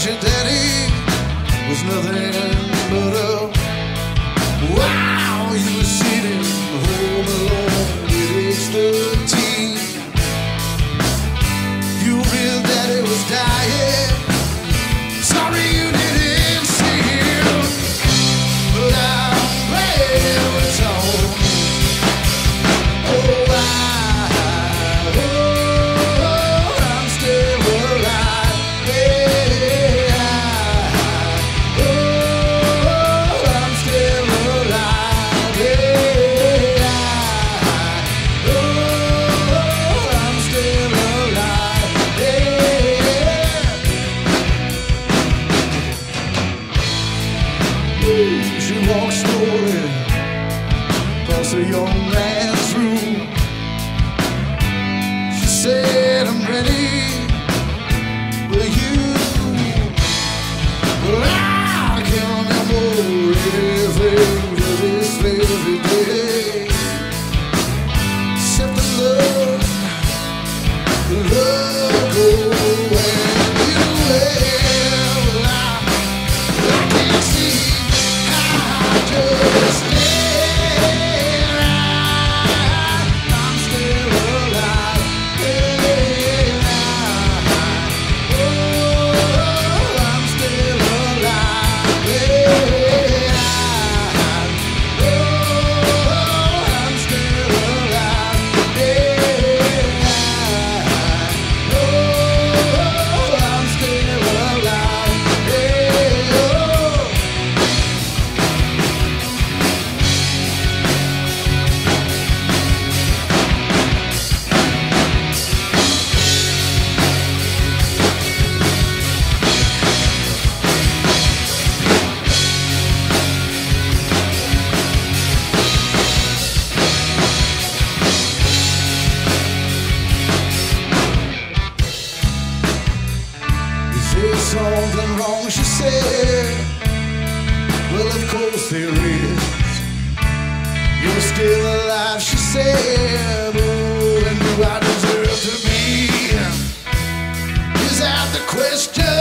'cause your daddy was nothing but a wow. You were sitting home alone with age 13. Your real daddy was dying. Sorry you didn't see him, but I'm glad it was on. Oh, I'm still alive. Yeah, I'm still alive. Yeah, I'm still alive. Yeah. She walks slowly across a young man's room. She said, I'm ready for you. Well, I can't remember everything to this very day, except the love go and you will. I can't see how I just stay. I'm still alive. Yeah. Oh, I'm still alive. Yeah. Oh, I'm still alive. Yeah. Oh, I'm still alive. Yeah. Is there something wrong, she said. Well, of course there is. You're still alive, she said. Oh, and do I deserve to be? Is that the question?